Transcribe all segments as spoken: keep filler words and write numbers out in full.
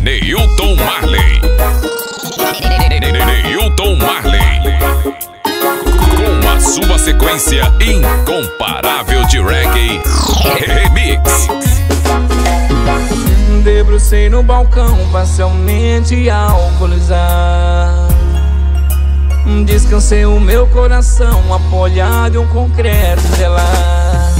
Neilton Marley. Neilton Marley. Com a sua sequência incomparável de reggae remix. Debrucei no balcão, parcialmente alcoolizado. Descansei o meu coração, apoiado em um concreto gelado.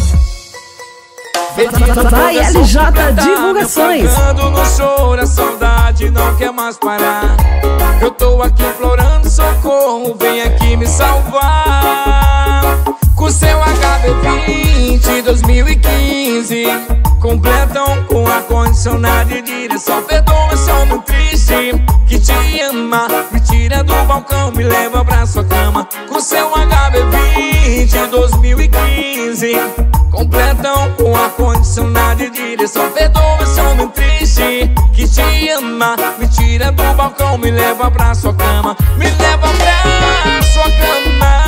Vai, L J Divulgações. No choro, a saudade não quer mais parar. Eu tô aqui implorando socorro, vem aqui me salvar. Com seu H B vinte dois mil e quinze, completam com ar-condicionado e direção. Perdoa, sou muito triste que te ama. Me tira do balcão, me leva pra sua cama. Com seu H B vinte dois mil e quinze, completam com ar-condicionado e direção. Perdoa, sou muito triste que te ama. Me tira do balcão, me leva pra sua cama. Me leva pra sua cama.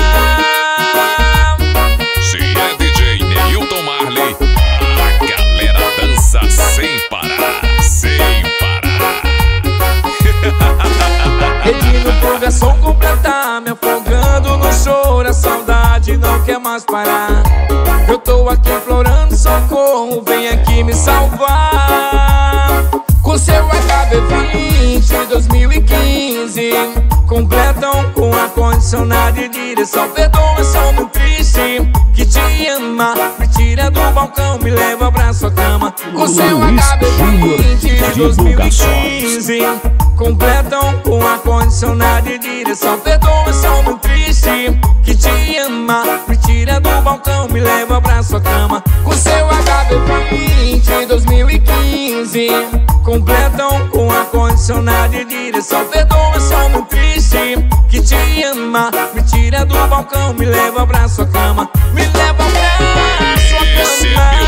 Se é D J Neilton Marley, a galera dança sem parar, sem parar. Pedindo pro garçom completar, me afogando no choro, a saudade não quer mais parar. Eu tô aqui implorando socorro, vem aqui me salvar. Com seu H B vinte dois mil e quinze, completam com ar-condicionado e direção. Perdoa, sou muito triste que te ama. Me tira do balcão, me leva pra sua cama. Com seu H B vinte dois mil e quinze, completam com ar-condicionado e direção. Perdoa, sou muito triste que te ama. Me tira do balcão, me leva pra sua cama. Com seu H B vinte dois mil e quinze, completam com ar-condicionado e direção. Perdoa, sou muito triste que te ama. Me tira do balcão, me leva pra sua cama. Me leva pra sua cama.